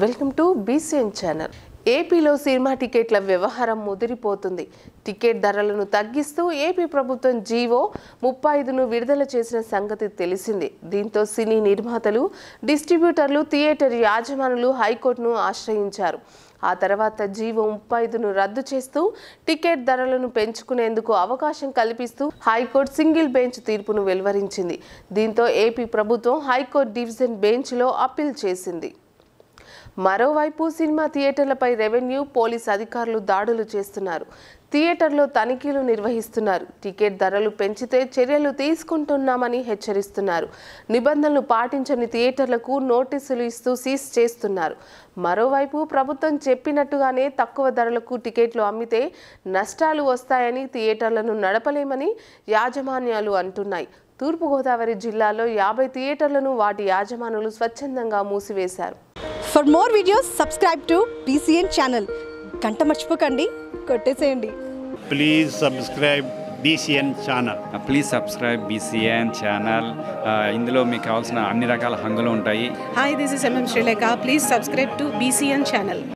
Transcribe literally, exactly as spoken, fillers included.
Welcome to BCN channel. ఏపీలో cinema టికెట్ల వ్యవహారం ముదిరిపోతుంది. టికెట్ ధరలను తగ్గిస్తూ ఏపీ ప్రభుత్వం జీవో ముప్పై ఐదును విడుదల చేసిన సంగతి తెలిసిందే. దీంతో సినీ నిర్మాతలు, డిస్ట్రిబ్యూటర్లు, థియేటర్ యాజమానులు హైకోర్టును ఆశ్రయించారు. ఆ తర్వాత జీవో ముప్పై ఐదును రద్దు చేస్తూ టికెట్ ధరలను పెంచుకునేందుకు అవకాశం కల్పిస్తూ హైకోర్టు సింగిల్ బెంచ్ తీర్పును వెలువరించింది. దీంతో ఏపీ ప్రభుత్వం హైకోర్టు డివిజన్ బెంచ్లో అప్పీల్ చేసింది. మరోవైపు సినిమా థియేటర్లపై రెవెన్యూ, పోలీస్ అధికారులు దాడులు చేస్తున్నారు. థియేటర్లో తనిఖీలు నిర్వహిస్తున్నారు. టికెట్ ధరలు పెంచితే చర్యలు తీసుకుంటున్నామని హెచ్చరిస్తున్నారు. నిబంధనలు పాటించని థియేటర్లకు నోటీసులు ఇస్తూ సీజ్ చేస్తున్నారు. మరోవైపు ప్రభుత్వం చెప్పినట్టుగానే తక్కువ ధరలకు టికెట్లు అమ్మితే నష్టాలు వస్తాయని, థియేటర్లను నడపలేమని యాజమాన్యాలు అంటున్నాయి. తూర్పుగోదావరి జిల్లాలో యాభై థియేటర్లను వాటి యాజమానులు స్వచ్ఛందంగా మూసివేశారు. For more videos, subscribe to B C N channel. గంట మర్చిపోకండి, కొట్టేసేయండి. Please subscribe B C N channel. Please subscribe B C N channel. ఇందులో మీకు కావాల్సిన అన్ని రకాల హంగులు ఉంటాయి. Hi, this is M M Srilekha. Please subscribe to B C N channel.